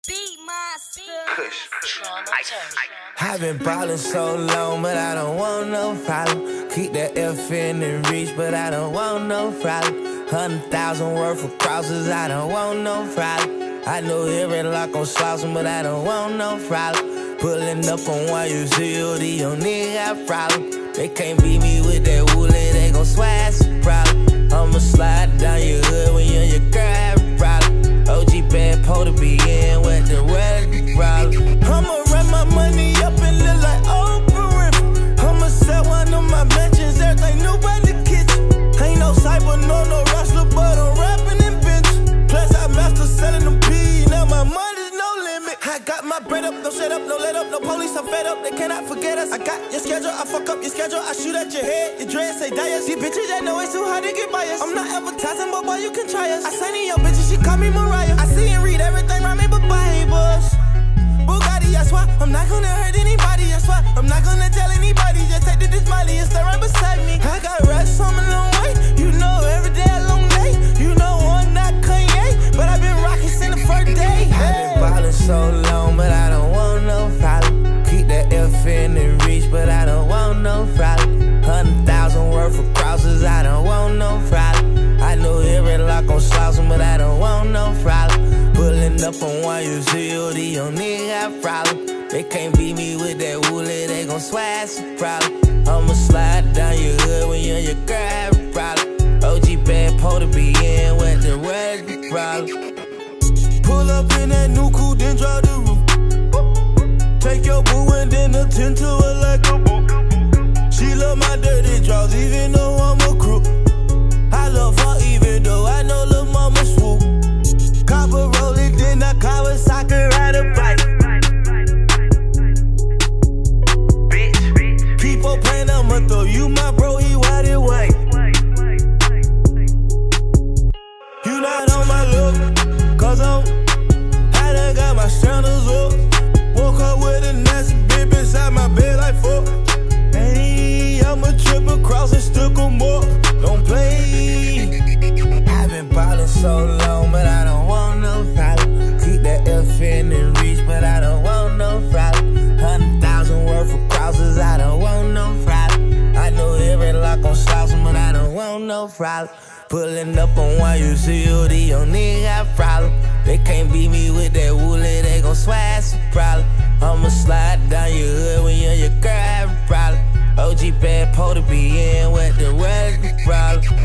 I've been ballin' so long, but I don't want no problem. Keep that F in and reach, but I don't want no problem. 100,000 worth of crosses, I don't want no problem. I know every lock gon' slouch 'em, but I don't want no problem. Pullin' up on YUZOD, your nigga got problem. They can't beat me with that woolly, they gon' swag some problem. I'ma slide down your hood when you and your girl have a problem. OG bad po to be in with the world problem. I'ma run my money up and look like Oprah Winfrey. I'ma sell one of my mentions, everything new by the kitchen. Ain't no cyber, no wrestler, but I'm rapping in bench. Plus I master selling them P, now my money's no limit. I got my bread up, no shut up, no let up, no police, I'm fed up, they cannot forget us. I got your schedule, I fuck up your schedule, I shoot at your head, your dreads say die us. These bitches that know it's too hard to get by us. I'm not advertising, but boy, you can try us. I sign in your bitches, she call me Mariah. I see and read everything around me but Bibles. Bugatti, I swear, I'm not gonna hurt anybody, I swear. I'm not gonna tell anybody, just take this Miley and stay right beside me. I got rest on a long way, you know every day a long day. You know I'm not Kanye, but I've been rocking since the first day. I've been ballin' so long, but I don't want no problem. Keep that F in and reach, but I don't want no problem. 100,000 worth of crosses, I don't want no problem. I know every lock gon' slouch 'em, but I don't want no problem. Pullin' up on YUZOD, your nigga got problem. They can't beat me with that woolly, they gon' swag some problem. I'ma slide down your hood when you and your girl have a problem. OG bad po to be in with the world problem. Pull up in that new coupe, then drop the roof. Take your boo and then attend to her like a boo. She love my dirty draws, even though I'm a crook. I love her even though I know lil' mama swoop. Copper roll it, then I Kawasaki ride a bike. Bitch, keep on playing, I'ma throw you my bro, he white and white. You not on my look, cause I done got my sandals up. Woke up with a nasty bitch beside my bed like fuck. Hey, I'ma trip across and stick 'em up. Don't play. I've been ballin' so long, but I don't want no problem. Keep that F in and reach, but I don't want no problem. 100,000 worth of crosses, I don't want no problem. I know every lock gon' slouch 'em, but I don't want no problem. Pullin' up on YUZOD, your nigga got problem. They can't beat me with that woolly, they gon' swag some problem. I'ma slide down your hood when you and your girl have a problem. OG bad po to be in with the world problem.